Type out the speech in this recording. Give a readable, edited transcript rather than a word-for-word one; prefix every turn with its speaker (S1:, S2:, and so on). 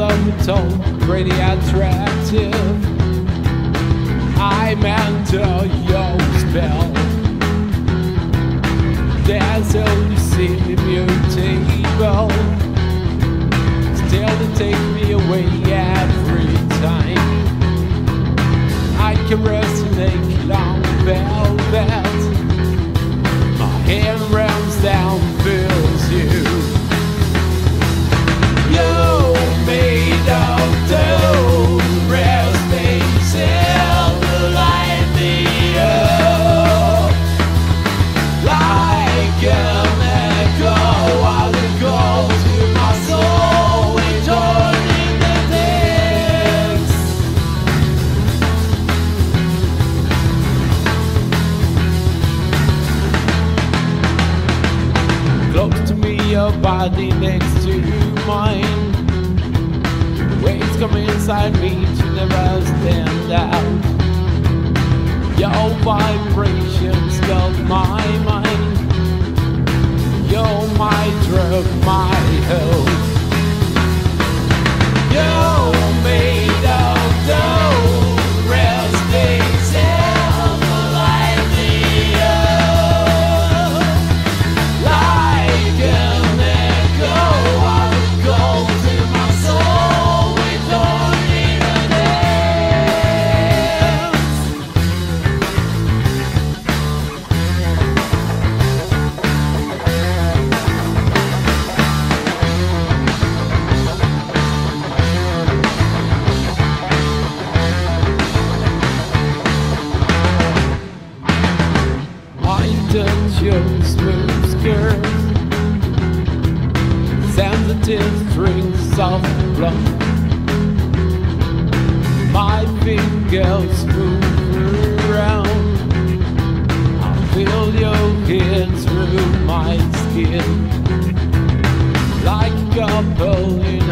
S1: I'm told, pretty attractive. I'm under your spell. There's only seeming mutable. Still they take me away every time. I caress and make long velvet. My hand runs down, fills you. You made of dough, rare space in the light the earth. Like an echo, I go to my soul, returning the dance. Close to me, your body next to mine. Waves come inside me to never stand out. Your vibrations got my mind. You're my drug, my hope. You're made of dough, rare space in the light the earth. Like an echo, I go to my soul, returning a dance. I touch your smooth skirt, sensitive strings of blood. My fingers move around. I feel your hands through my skin, like a couple in